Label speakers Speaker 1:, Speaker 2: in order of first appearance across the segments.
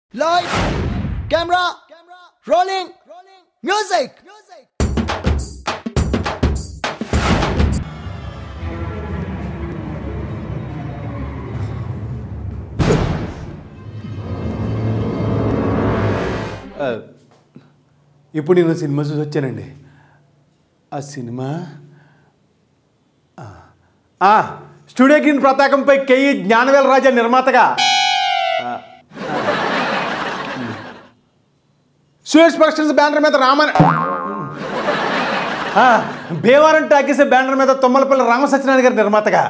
Speaker 1: Light, camera, rolling, music.
Speaker 2: ఇప్పుడు నేను cinema చూసి వచ్చానండి. ఆ సినిమా స్టూడియో గ్రీన్ పతాకంపై కేఈ జ్ఞానవేల రాజా నిర్మాతగా సురేష్ ప్రొడక్షన్స్ బ్యానర్ మీద భీమవరం టాకీస్ బ్యానర్ మీద తుమ్మలపల్లి రామసత్యనారాయణ గారి నిర్మాతగా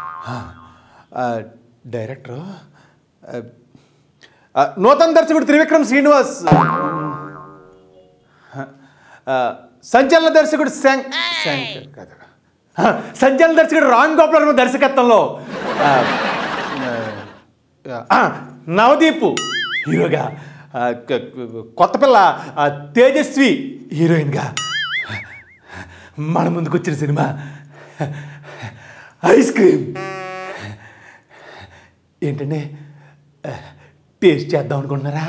Speaker 2: డైరెక్టర్ నూతన దర్శకుడు త్రివిక్రమ్ శ్రీనివాస్, సంచలన దర్శకుడు సంచలన దర్శకుడు రామ్ గోపాల్ దర్శకత్వంలో నవదీప్ హీరోగా, కొత్త పిల్ల తేజస్వి హీరోయిన్గా మన ముందుకు వచ్చిన సినిమా ఐస్ క్రీమ్. ఏంటండి టేస్ట్ చేద్దాం అనుకుంటున్నారా?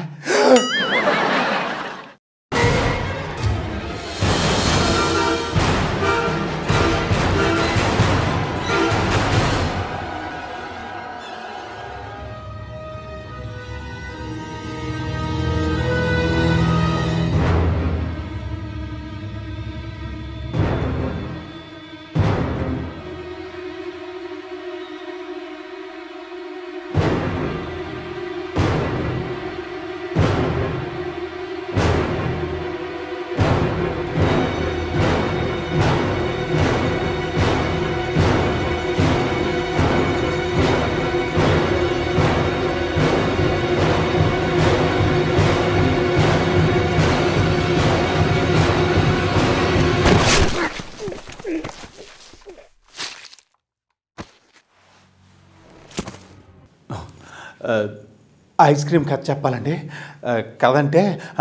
Speaker 2: ఐస్ క్రీమ్ కథ చెప్పాలండి. కథంటే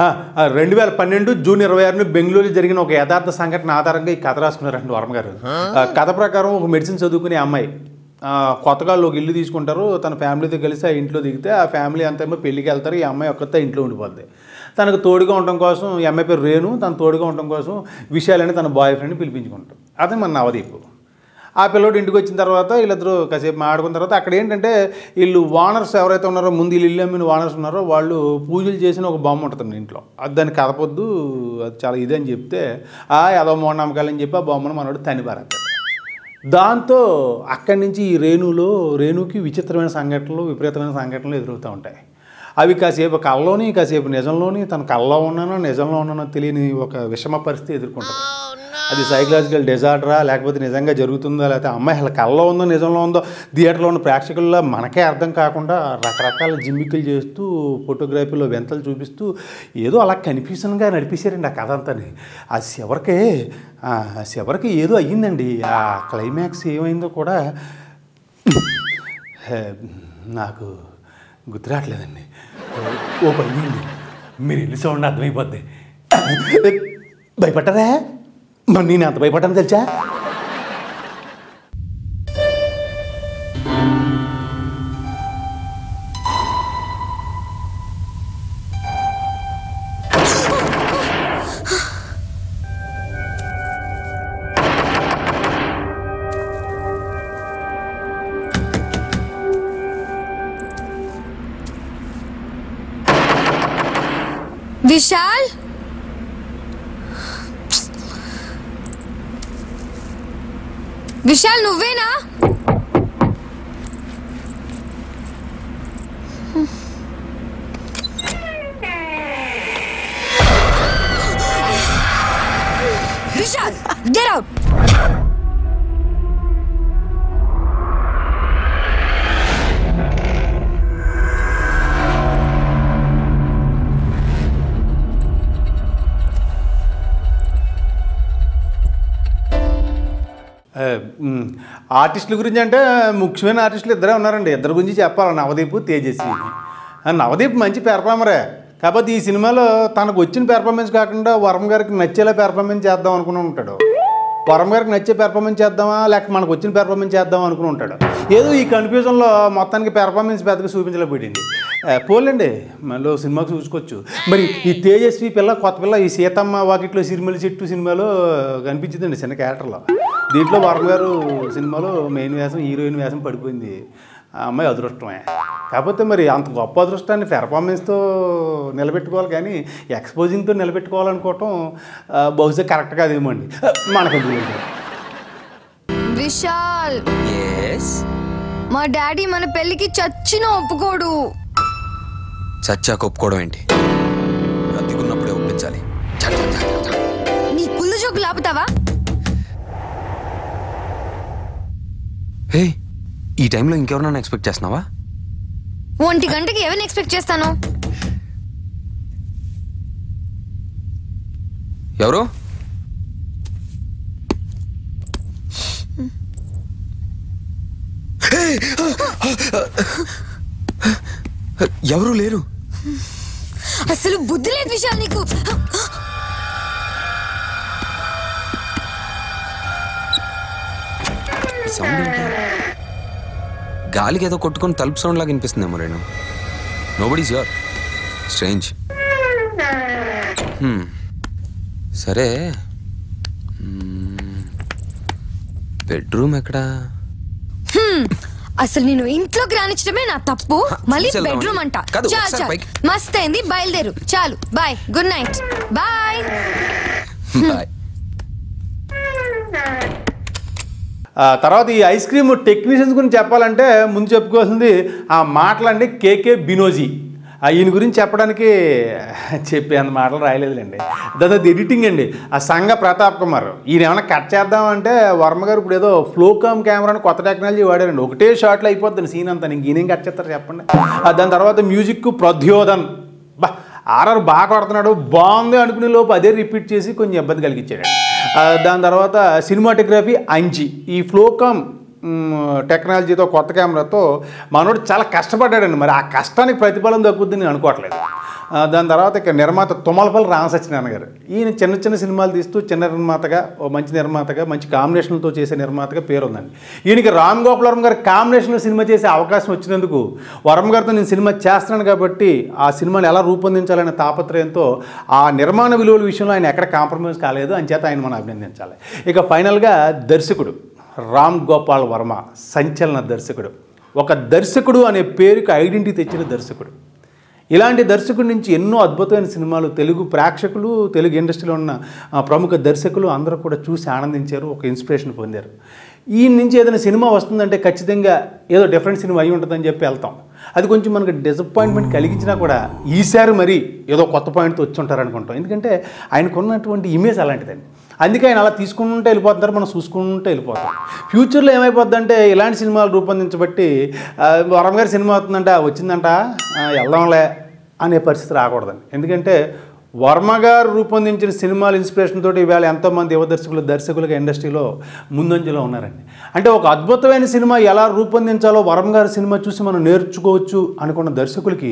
Speaker 2: 2012 జూన్ 26 బెంగళూరులో జరిగిన ఒక యథార్థ సంఘటన ఆధారంగా ఈ కథ రాసుకున్నారండి వర్మ గారు. కథ ప్రకారం ఒక మెడిసిన్ చదువుకునే అమ్మాయి కొత్తగా ఒక ఇల్లు తీసుకుంటారు. తన ఫ్యామిలీతో కలిసి ఆ ఇంట్లో దిగితే ఆ ఫ్యామిలీ అంతా ఏమో పెళ్ళికి వెళ్తారు. ఈ అమ్మాయి ఒక్కతే ఇంట్లో ఉండిపోద్ది. తనకు తోడుగా ఉండటం కోసం ఈ అమ్మాయి పేరు రేణు, తన తోడుగా ఉండటం కోసం విశాలని తన బాయ్ ఫ్రెండ్ని పిలిపించుకుంటారు. అదే మన నవదీప్. ఆ పిల్లోడు ఇంటికి వచ్చిన తర్వాత వీళ్ళిద్దరూ కాసేపు మాట్లాడుకున్న తర్వాత అక్కడ ఏంటంటే వీళ్ళు ఓనర్స్ ఎవరైతే ఉన్నారో, ముందు వీళ్ళు ఇల్లు అమ్మిన ఓనర్స్ ఉన్నారో వాళ్ళు పూజలు చేసిన ఒక బొమ్మ ఉంటుంది ఇంట్లో. అది దాన్ని కదపొద్దు, అది చాలా ఇది అని చెప్తే ఏదో మూఢనమ్మకాలు అని చెప్పి ఆ బొమ్మను మనోడు తనిపారేస్తాడు. దాంతో అక్కడి నుంచి ఈ రేణుకి విచిత్రమైన సంఘటనలు, విపరీతమైన సంఘటనలు ఎదురవుతూ ఉంటాయి. అవి కాసేపు కళ్ళలోని, కాసేపు నిజంలోని, తన కళ్ళలో ఉన్నానో నిజంలో ఉన్నానో తెలియని ఒక విషమ పరిస్థితి ఎదుర్కొంటుంది. అది సైకలాజికల్ డిజార్డరా, లేకపోతే నిజంగా జరుగుతుందో, లేకపోతే అమ్మాయి అసలు కళ్ళలో ఉందో నిజంలో ఉందో థియేటర్లో ఉన్న ప్రేక్షకుల్లో మనకే అర్థం కాకుండా రకరకాల జిమ్మికలు చేస్తూ ఫోటోగ్రఫీలో వింతలు చూపిస్తూ ఏదో అలా కన్ఫ్యూజన్గా నడిపేశారండి ఆ కథ అంతాని. ఆ చివరికి ఏదో అయ్యిందండి. ఆ క్లైమాక్స్ ఏమైందో కూడా నాకు గుర్తురావట్లేదండి. ఓ పని మీరు వెళ్ళి చూడండి, అర్థమైపోద్ది. భయపడ్డారా? మరి నేను అంత భయపడ్డాను తెలుసా?
Speaker 3: విశాల్, విశాల్ నువ్వేనా? Vishal get out.
Speaker 2: ఆర్టిస్టుల గురించి అంటే ముఖ్యమైన ఆర్టిస్టులు ఇద్దరే ఉన్నారండి. ఇద్దరి గురించి చెప్పాలి, నవదీప్, తేజస్వి. నవదీప్ మంచి పెర్ఫార్మరే. కాకపోతే ఈ సినిమాలో తనకు వచ్చిన పెర్ఫార్మెన్స్ కాకుండా వర్మ గారికి నచ్చేలా పెర్ఫార్మెన్స్ చేద్దాం అనుకుని ఉంటాడు. వర్మ గారికి నచ్చే పెర్ఫార్మెన్స్ చేద్దామా లేక మనకు వచ్చిన పెర్ఫార్మెన్స్ చేద్దాం అనుకుని ఉంటాడు. ఏదో ఈ కన్ఫ్యూజన్లో మొత్తానికి పెర్ఫార్మెన్స్ పెద్దగా చూపించలేకపోయింది. పోలేండి మళ్ళీ సినిమాకి చూసుకోవచ్చు. మరి ఈ తేజస్వి పిల్ల కొత్త పిల్ల ఈ సీతమ్మ వాకిట్లో సిరిమల్లి చెట్టు సినిమాలో కనిపించిందండి చిన్న క్యారెక్టర్లో. దీంట్లో వర్మ గారు సినిమాలో మెయిన్ వేషం హీరోయిన్ వేషం పడిపోయింది. ఆ అమ్మాయి అదృష్టమే. కాకపోతే మరి అంత గొప్ప అదృష్టాన్ని పెర్ఫార్మెన్స్తో నిలబెట్టుకోవాలి కానీ ఎక్స్పోజింగ్తో నిలబెట్టుకోవాలనుకోవటం బహుశా కరెక్ట్ కాదేమో అండి మనకు.
Speaker 3: విశాల్, మా డాడీ మన పెళ్లికి చచ్చినా ఒప్పుకోడు.
Speaker 4: చచ్చాక ఒప్పుకోవడం ఏంటి? బ్రతికున్నప్పుడే ఒప్పించాలి.
Speaker 3: నీ కుళ్ళు జోకు లాపుతావా?
Speaker 4: హే, ఈ టైంలో ఇంకెవరన్నా ఎక్స్పెక్ట్ చేస్తున్నావా?
Speaker 3: 1 గంటకి ఎవరిని ఎక్స్పెక్ట్ చేస్తాను?
Speaker 4: ఎవరు? ఎవరు లేరు.
Speaker 3: అసలు బుద్ధి లేదు విశాల్ నీకు.
Speaker 4: సౌండ్ ఏంటి? గాలికి ఏదో కొట్టుకొని తలుపు సౌండ్ లాగా వినిపిస్తుందేమో. నేను నోబడీస్ హియర్. స్ట్రేంజ్. సరే, బెడ్రూమ్ ఎక్కడా?
Speaker 3: అసలు నేను ఇంట్లోకి రానిచ్చడమే నా తప్పు, మళ్ళీ బెడ్రూమ్ అంట. చాలు మస్త్ అయింది, బయలుదేరు. చాలు, బాయ్, గుడ్ నైట్, బాయ్.
Speaker 2: తర్వాత ఈ ఐస్ క్రీమ్ టెక్నీషియన్స్ గురించి చెప్పాలంటే ముందు చెప్పుకోవాల్సింది ఆ మాటలండి కేకే బినోజీ. ఈయన గురించి చెప్పడానికి చెప్పేంత మాటలు రాయలేదులేండి. దాని ఎడిటింగ్ అండి ఆ సంఘ ప్రతాప్ కుమార్. ఈయన ఏమైనా కట్ చేద్దామంటే వర్మ గారు ఇప్పుడు ఏదో ఫ్లోకామ్ కెమెరాని కొత్త టెక్నాలజీ వాడారండి. ఒకటే షాట్లో అయిపోద్ది సీన్ అంతా. ఇంక ఈయనేం కట్ చేస్తారు చెప్పండి. దాని తర్వాత మ్యూజిక్ ప్రద్యోధన్. ఆర్ఆర్ బాగా కొడుతున్నాడు, బాగుంది అనుకునే లోపు అదే రిపీట్ చేసి కొంచెం ఇబ్బంది కలిగించాడండి. దాని తర్వాత సినిమాటోగ్రఫీ అంజి. ఈ ఫ్లోకామ్ టెక్నాలజీతో కొత్త కెమెరాతో మనోడు చాలా కష్టపడ్డాడండి. మరి ఆ కష్టానికి ప్రతిఫలం దక్కుద్దని నేను అనుకోవట్లేదు. దాని తర్వాత ఇక నిర్మాత తుమ్మలపల్లి రామసత్యనారాయణ గారు. ఈయన చిన్న చిన్న సినిమాలు తీస్తూ చిన్న నిర్మాతగా, ఓ మంచి నిర్మాతగా, మంచి కాంబినేషన్లతో చేసే నిర్మాతగా పేరుందండి. ఈయనకి రామ్ గోపాల్ వర్మ గారు కాంబినేషన్లో సినిమా చేసే అవకాశం వచ్చినందుకు వర్మ గారితో నేను సినిమా చేస్తున్నాను కాబట్టి ఆ సినిమాని ఎలా రూపొందించాలనే తాపత్రయంతో ఆ నిర్మాణ విలువల విషయంలో ఆయన ఎక్కడ కాంప్రమైజ్ కాలేదు. అంచేత ఆయన మనం అభినందించాలి. ఇక ఫైనల్గా దర్శకుడు రామ్ గోపాల్ వర్మ సంచలన దర్శకుడు. ఒక దర్శకుడు అనే పేరుకి ఐడెంటిటీ తెచ్చిన దర్శకుడు. ఇలాంటి దర్శకుడి నుంచి ఎన్నో అద్భుతమైన సినిమాలు తెలుగు ప్రేక్షకులు, తెలుగు ఇండస్ట్రీలో ఉన్న ప్రముఖ దర్శకులు అందరూ కూడా చూసి ఆనందించారు, ఒక ఇన్స్పిరేషన్ పొందారు. ఈ నుంచి ఏదైనా సినిమా వస్తుందంటే ఖచ్చితంగా ఏదో డిఫరెంట్ సినిమా అయి ఉంటుందని చెప్పి వెళ్తాం. అది కొంచెం మనకు డిసప్పాయింట్మెంట్ కలిగించినా కూడా ఈసారి మరి ఏదో కొత్త పాయింట్తో వచ్చి ఉంటారు అనుకుంటాం. ఎందుకంటే ఆయనకున్నటువంటి ఇమేజ్ అలాంటిదండి. అందుకే ఆయన అలా తీసుకుంటూ వెళ్ళిపోతున్నారు, మనం చూసుకుంటూ వెళ్ళిపోతాం. ఫ్యూచర్లో ఏమైపోద్దంటే ఇలాంటి సినిమాలు రూపొందించబట్టి వరం గారి సినిమా అవుతుందంట, వచ్చిందంట, వెళ్దాంలే అనే పరిస్థితి రాకూడదండి. ఎందుకంటే వర్మ గారు రూపొందించిన సినిమాల ఇన్స్పిరేషన్ తోటి ఈవేళ ఎంతోమంది యువ దర్శకులుగా ఇండస్ట్రీలో ముందంజలో ఉన్నారండి. అంటే ఒక అద్భుతమైన సినిమా ఎలా రూపొందించాలో వర్మ గారి సినిమా చూసి మనం నేర్చుకోవచ్చు అనుకున్న దర్శకులకి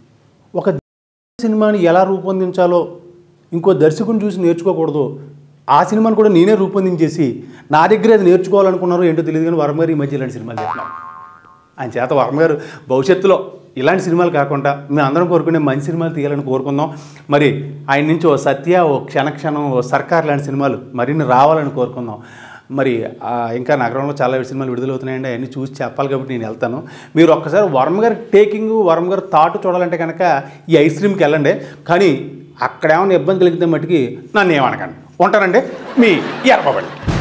Speaker 2: ఒక సినిమాని ఎలా రూపొందించాలో ఇంకో దర్శకుని చూసి నేర్చుకోకూడదు, ఆ సినిమాని కూడా నేనే రూపొందించేసి నా దగ్గర అది నేర్చుకోవాలనుకున్నారో ఏంటో తెలియదు. కానీ వర్మ గారు ఈ మధ్య ఇలాంటి సినిమాలు చేస్తున్నారు. ఆయన చేత వర్మ గారు భవిష్యత్తులో ఇలాంటి సినిమాలు కాకుండా మేము అందరం కోరుకునే మంచి సినిమాలు తీయాలని కోరుకుందాం. మరి ఆయన నుంచి ఓ సత్య, ఓ క్షణక్షణం, ఓ సర్కార్ లాంటి సినిమాలు మరిన్ని రావాలని కోరుకుందాం. మరి ఇంకా నగరంలో చాలా సినిమాలు విడుదలవుతున్నాయండి, అవన్నీ చూసి చెప్పాలి కాబట్టి నేను వెళ్తాను. మీరు ఒక్కసారి వర్మ గారి టేకింగ్, వర్మ గారి థాట్ చూడాలంటే కనుక ఈ ఐస్ క్రీమ్కి వెళ్ళండి. కానీ అక్కడ ఏమైనా ఇబ్బంది కలిగితే మట్టుకి నన్ను ఏమనకండి. ఉంటానండి, మీ ఎర్రబడి.